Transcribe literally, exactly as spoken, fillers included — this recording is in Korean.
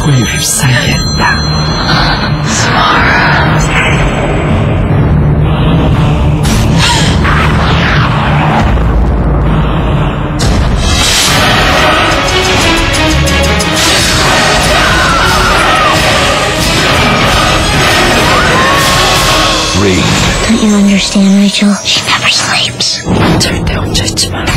소리를 싸게 했다. Don't you understand, Rachel? She never sleeps. 절대 멈춰있지 마.